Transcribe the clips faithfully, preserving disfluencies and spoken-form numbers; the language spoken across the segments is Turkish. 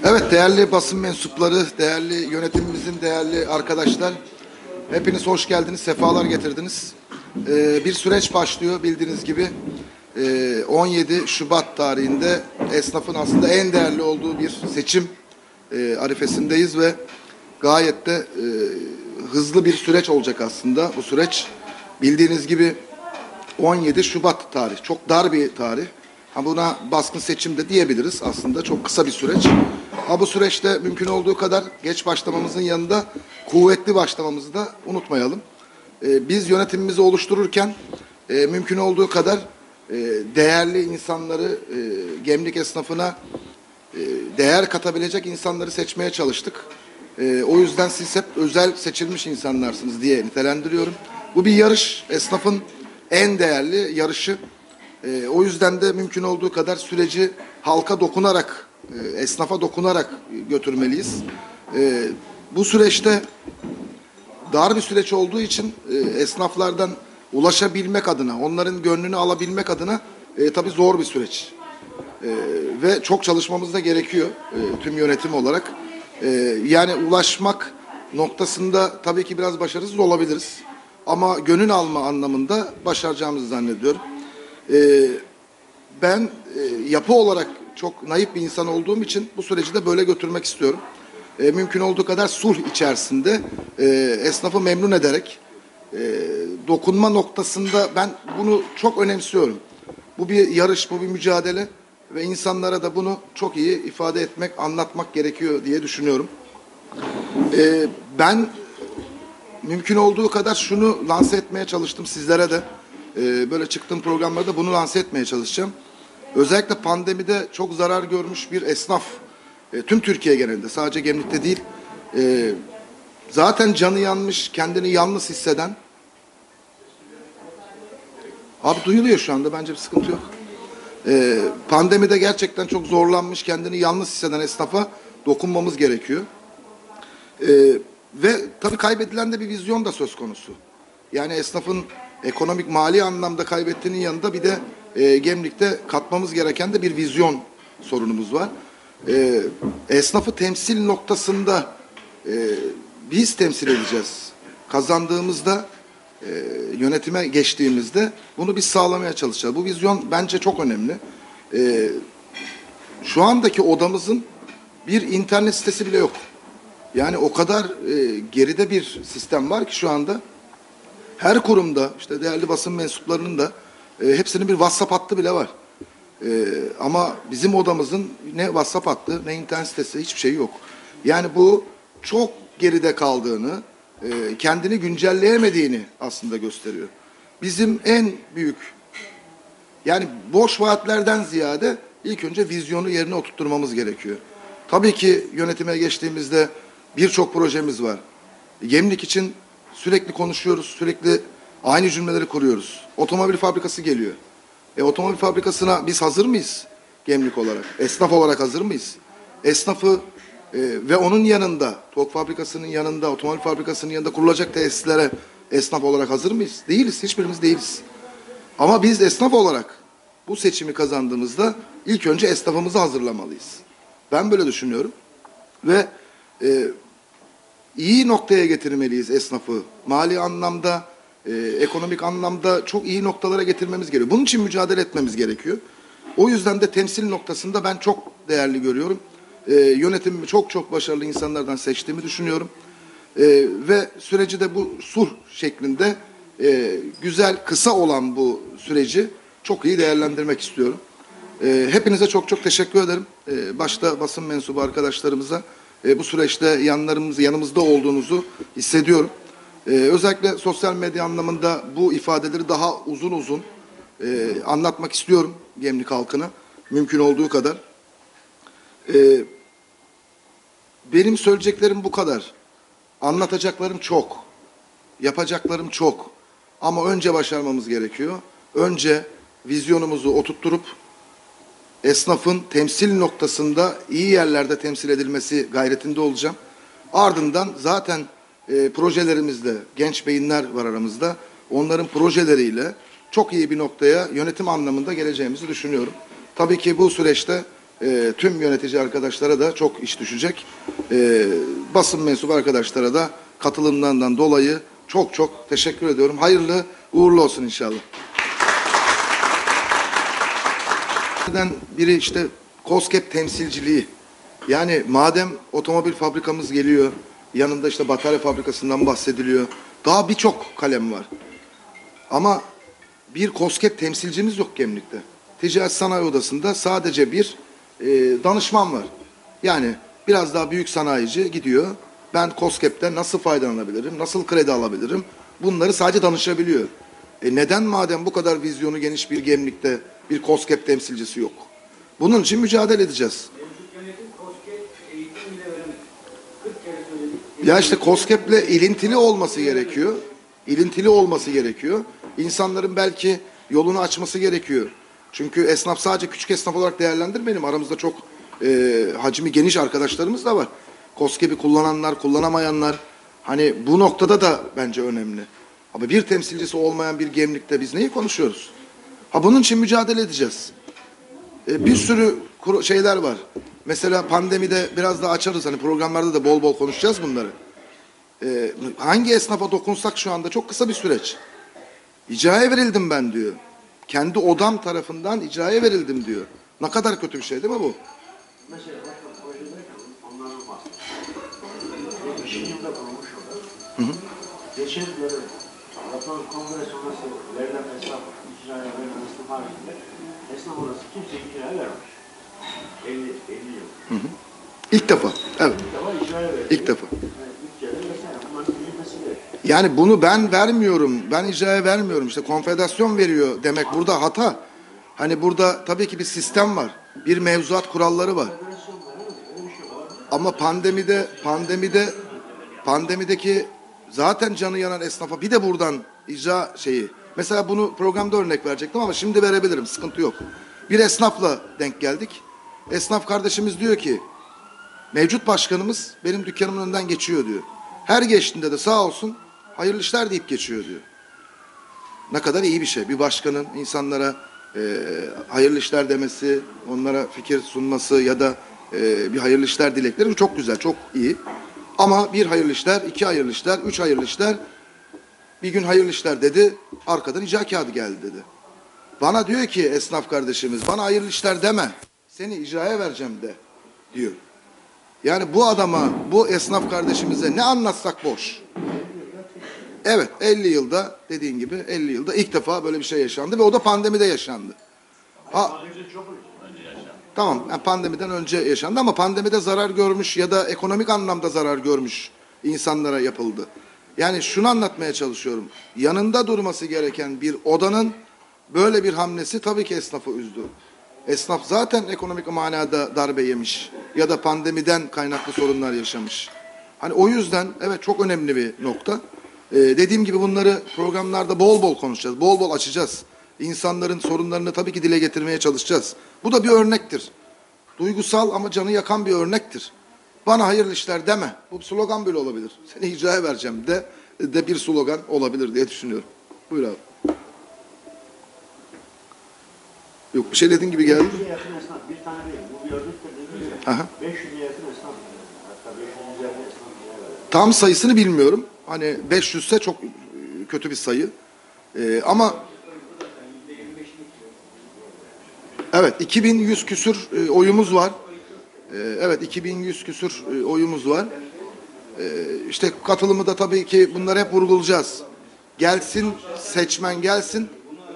Evet, değerli basın mensupları, değerli yönetimimizin değerli arkadaşlar, hepiniz hoş geldiniz, sefalar getirdiniz. Ee, bir süreç başlıyor bildiğiniz gibi. Ee, on yedi Şubat tarihinde esnafın aslında en değerli olduğu bir seçim e, arifesindeyiz ve gayet de e, hızlı bir süreç olacak aslında bu süreç. Bildiğiniz gibi on yedi Şubat tarih, çok dar bir tarih. Ha, buna baskın seçim de diyebiliriz aslında, çok kısa bir süreç. Ha, bu süreçte mümkün olduğu kadar geç başlamamızın yanında kuvvetli başlamamızı da unutmayalım. Ee, biz yönetimimizi oluştururken e, mümkün olduğu kadar e, değerli insanları, e, Gemlik esnafına e, değer katabilecek insanları seçmeye çalıştık. E, o yüzden siz hep özel seçilmiş insanlarsınız diye nitelendiriyorum. Bu bir yarış, esnafın en değerli yarışı. E, o yüzden de mümkün olduğu kadar süreci halka dokunarak, e, esnafa dokunarak götürmeliyiz. E, bu süreçte dar bir süreç olduğu için e, esnaflardan ulaşabilmek adına, onların gönlünü alabilmek adına e, tabii zor bir süreç. E, ve çok çalışmamız da gerekiyor e, tüm yönetim olarak. E, yani ulaşmak noktasında tabii ki biraz başarısız olabiliriz. Ama gönül alma anlamında başaracağımızı zannediyorum. Ee, ben e, yapı olarak çok naif bir insan olduğum için bu süreci de böyle götürmek istiyorum. E, mümkün olduğu kadar sulh içerisinde e, esnafı memnun ederek e, dokunma noktasında ben bunu çok önemsiyorum. Bu bir yarış, bu bir mücadele ve insanlara da bunu çok iyi ifade etmek, anlatmak gerekiyor diye düşünüyorum. E, ben mümkün olduğu kadar şunu lanse etmeye çalıştım sizlere de. Ee, böyle çıktığım programlarda bunu lanse etmeye çalışacağım. Özellikle pandemide çok zarar görmüş bir esnaf. E, tüm Türkiye genelinde, sadece Gemlik'te değil. E, zaten canı yanmış, kendini yalnız hisseden. Abi duyuluyor şu anda, bence bir sıkıntı yok. E, pandemide gerçekten çok zorlanmış, kendini yalnız hisseden esnafa dokunmamız gerekiyor. E, ve tabii kaybedilen de bir vizyon da söz konusu. Yani esnafın ekonomik mali anlamda kaybettiğinin yanında bir de e, Gemlik'te katmamız gereken de bir vizyon sorunumuz var. E, esnafı temsil noktasında e, biz temsil edeceğiz. Kazandığımızda e, yönetime geçtiğimizde bunu biz sağlamaya çalışacağız. Bu vizyon bence çok önemli. E, şu andaki odamızın bir internet sitesi bile yok. Yani o kadar e, geride bir sistem var ki şu anda. Her kurumda, işte değerli basın mensuplarının da e, hepsinin bir WhatsApp hattı bile var. E, ama bizim odamızın ne WhatsApp hattı, ne internet sitesi, hiçbir şey yok. Yani bu çok geride kaldığını, e, kendini güncelleyemediğini aslında gösteriyor. Bizim en büyük, yani boş vaatlerden ziyade ilk önce vizyonu yerine oturtturmamız gerekiyor. Tabii ki yönetime geçtiğimizde birçok projemiz var. Gemlik için sürekli konuşuyoruz, sürekli aynı cümleleri kuruyoruz. Otomobil fabrikası geliyor. E, otomobil fabrikasına biz hazır mıyız Gemlik olarak? Esnaf olarak hazır mıyız? Esnafı e, ve onun yanında, TOG fabrikasının yanında, otomobil fabrikasının yanında kurulacak tesislere esnaf olarak hazır mıyız? Değiliz, hiçbirimiz değiliz. Ama biz esnaf olarak bu seçimi kazandığımızda ilk önce esnafımızı hazırlamalıyız. Ben böyle düşünüyorum. Ve e, iyi noktaya getirmeliyiz esnafı. Mali anlamda, e, ekonomik anlamda çok iyi noktalara getirmemiz gerekiyor. Bunun için mücadele etmemiz gerekiyor. O yüzden de temsil noktasında ben çok değerli görüyorum. E, yönetimimi çok çok başarılı insanlardan seçtiğimi düşünüyorum. E, ve süreci de bu sulh şeklinde e, güzel, kısa olan bu süreci çok iyi değerlendirmek istiyorum. E, hepinize çok çok teşekkür ederim. E, başta basın mensubu arkadaşlarımıza e, bu süreçte yanlarımız, yanımızda olduğunuzu hissediyorum. E, özellikle sosyal medya anlamında bu ifadeleri daha uzun uzun e, anlatmak istiyorum Gemlik halkına. Mümkün olduğu kadar. E, benim söyleyeceklerim bu kadar. Anlatacaklarım çok. Yapacaklarım çok. Ama önce başarmamız gerekiyor. Önce vizyonumuzu oturtturup esnafın temsil noktasında iyi yerlerde temsil edilmesi gayretinde olacağım. Ardından zaten e, projelerimizde genç beyinler var aramızda. Onların projeleriyle çok iyi bir noktaya yönetim anlamında geleceğimizi düşünüyorum. Tabii ki bu süreçte e, tüm yönetici arkadaşlara da çok iş düşecek. E, basın mensubu arkadaşlara da katılımlarından dolayı çok çok teşekkür ediyorum. Hayırlı uğurlu olsun inşallah. Biri işte KOSGEB temsilciliği. Yani madem otomobil fabrikamız geliyor, yanında işte batarya fabrikasından bahsediliyor. Daha birçok kalem var. Ama bir KOSGEB temsilcimiz yok Gemlik'te. Ticaret Sanayi Odası'nda sadece bir e, danışman var. Yani biraz daha büyük sanayici gidiyor. Ben KOSGEB'ten nasıl faydalanabilirim, nasıl kredi alabilirim? Bunları sadece danışabiliyor. E neden madem bu kadar vizyonu geniş bir Gemlik'te bir KOSGEB temsilcisi yok? Bunun için mücadele edeceğiz. Ya işte KOSGEB'le ilintili olması gerekiyor. İlintili olması gerekiyor. İnsanların belki yolunu açması gerekiyor. Çünkü esnaf sadece küçük esnaf olarak değerlendirmeyelim. Aramızda çok e, hacmi geniş arkadaşlarımız da var. KOSGEB'i kullananlar, kullanamayanlar. Hani bu noktada da bence önemli. Ama bir temsilcisi olmayan bir Gemlik'te biz neyi konuşuyoruz? Ha bunun için mücadele edeceğiz. E, bir sürü şeyler var. Mesela pandemide biraz daha açarız. Hani programlarda da bol bol konuşacağız bunları. E, hangi esnafa dokunsak şu anda çok kısa bir süreç. İcraya verildim ben diyor. Kendi odam tarafından icraya verildim diyor. Ne kadar kötü bir şey değil mi bu? Mesela başka projede onların var. Geçen yılda kurulmuş olur. Geçen böyle rapor kongre sonrası verilen esnaf, icraya verilen esnaf haricinde esnaf orası kimse icraya vermiş. elli, elli yıl. Hı hı. İlk defa. Evet. İlk defa icraya verildi. İlk defa. Yani, yani bunu ben vermiyorum, ben icraya vermiyorum. İşte konfederasyon veriyor demek burada hata. Hani burada tabii ki bir sistem var. Bir mevzuat kuralları var. Ama pandemide, pandemide, pandemideki zaten canı yanan esnafa bir de buradan icra şeyi. Mesela bunu programda örnek verecektim ama şimdi verebilirim. Sıkıntı yok. Bir esnafla denk geldik. Esnaf kardeşimiz diyor ki mevcut başkanımız benim dükkanımın önünden geçiyor diyor. Her geçtiğinde de sağ olsun hayırlı işler deyip geçiyor diyor. Ne kadar iyi bir şey. Bir başkanın insanlara e, hayırlı işler demesi, onlara fikir sunması ya da e, bir hayırlı işler dilekleri çok güzel, çok iyi. Ama bir hayırlı işler, iki hayırlı işler, üç hayırlı işler, bir gün hayırlı işler dedi, arkadan icra kağıdı geldi dedi. Bana diyor ki esnaf kardeşimiz, bana hayırlı işler deme, seni icraya vereceğim de diyor. Yani bu adama, bu esnaf kardeşimize ne anlatsak boş. Evet, elli yılda dediğin gibi elli yılda ilk defa böyle bir şey yaşandı ve o da pandemide yaşandı. Ha, tamam, yani pandemiden önce yaşandı ama pandemide zarar görmüş ya da ekonomik anlamda zarar görmüş insanlara yapıldı. Yani şunu anlatmaya çalışıyorum. Yanında durması gereken bir odanın böyle bir hamlesi tabii ki esnafı üzdü. Esnaf zaten ekonomik manada darbe yemiş ya da pandemiden kaynaklı sorunlar yaşamış. Hani o yüzden evet çok önemli bir nokta. Ee, dediğim gibi bunları programlarda bol bol konuşacağız, bol bol açacağız. İnsanların sorunlarını tabii ki dile getirmeye çalışacağız. Bu da bir örnektir. Duygusal ama canı yakan bir örnektir. Bana hayırlı işler deme. Bu slogan böyle olabilir. Seni icraya vereceğim de, de bir slogan olabilir diye düşünüyorum. Buyur abi. Yok bir şey dediğin gibi geldi. beş yüze yakın esnaf, bir tane değil. Bu gördükçe dediğiniz ya. beş yüze yakın esnaf. Hatta beş yüz üzerinde esnaf. Tam sayısını bilmiyorum. Hani beş yüz ise çok kötü bir sayı. Ee, ama evet iki bin yüz küsür e, oyumuz var. Ee, evet iki bin yüz küsür e, oyumuz var. Ee, işte katılımı da tabii ki bunları hep vurgulayacağız. Gelsin seçmen gelsin.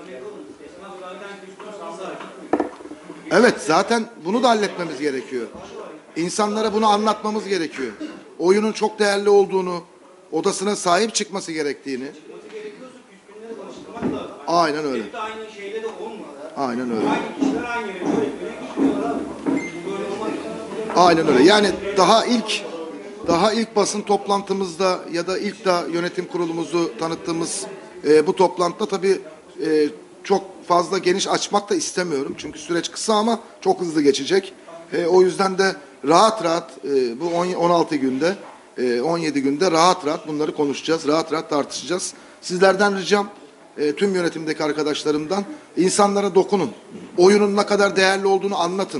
Evet zaten bunu da halletmemiz gerekiyor. İnsanlara bunu anlatmamız gerekiyor. Oyunun çok değerli olduğunu, odasına sahip çıkması gerektiğini. Aynen öyle. Aynen öyle. Aynen öyle. Yani daha ilk daha ilk basın toplantımızda ya da ilk daha yönetim kurulumuzu tanıttığımız e, bu toplantıda tabii e, çok fazla geniş açmak da istemiyorum. Çünkü süreç kısa ama çok hızlı geçecek. E, o yüzden de rahat rahat e, bu on altı günde, e, on yedi günde rahat rahat bunları konuşacağız. Rahat rahat tartışacağız. Sizlerden ricam e, tüm yönetimdeki arkadaşlarımdan insanlara dokunun. Oyunun ne kadar değerli olduğunu anlatın.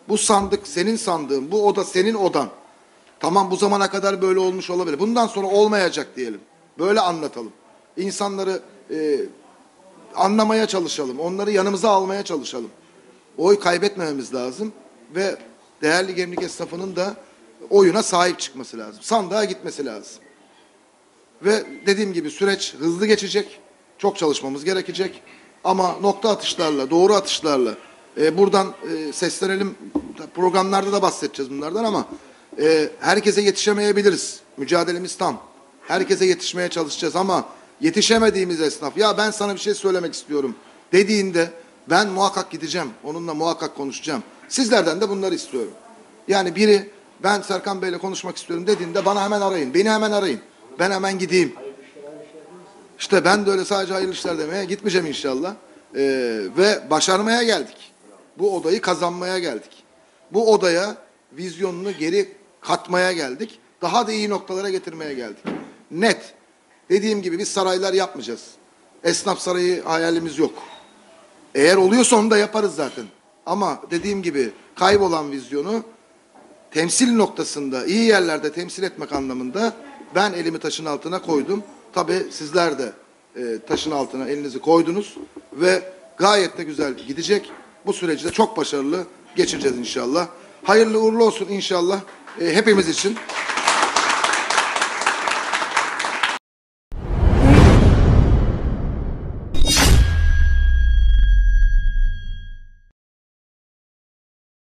Bu sandık senin sandığın, bu oda senin odan. Tamam, bu zamana kadar böyle olmuş olabilir. Bundan sonra olmayacak diyelim. Böyle anlatalım. İnsanları e, anlamaya çalışalım. Onları yanımıza almaya çalışalım. Oy kaybetmememiz lazım ve değerli Gemlik esnafının da oyuna sahip çıkması lazım. Sandığa gitmesi lazım. Ve dediğim gibi süreç hızlı geçecek. Çok çalışmamız gerekecek. Ama nokta atışlarla, doğru atışlarla e, buradan e, seslenelim. Programlarda da bahsedeceğiz bunlardan ama e, herkese yetişemeyebiliriz. Mücadelemiz tam. Herkese yetişmeye çalışacağız ama yetişemediğimiz esnaf, ya ben sana bir şey söylemek istiyorum dediğinde ben muhakkak gideceğim. Onunla muhakkak konuşacağım. Sizlerden de bunları istiyorum. Yani biri ben Serkan Bey'le konuşmak istiyorum dediğinde bana hemen arayın. Beni hemen arayın. Ben hemen gideyim. İşte ben de öyle sadece hayırlı işler demeye gitmeyeceğim inşallah. Ee, ve başarmaya geldik. Bu odayı kazanmaya geldik. Bu odaya vizyonunu geri katmaya geldik. Daha da iyi noktalara getirmeye geldik. Net. Dediğim gibi biz saraylar yapmayacağız. Esnaf sarayı hayalimiz yok. Eğer oluyorsa onu da yaparız zaten. Ama dediğim gibi kaybolan vizyonu temsil noktasında, iyi yerlerde temsil etmek anlamında ben elimi taşın altına koydum. Tabii sizler de e, taşın altına elinizi koydunuz ve gayet de güzel gidecek. Bu süreci de çok başarılı geçireceğiz inşallah. Hayırlı uğurlu olsun inşallah e, hepimiz için.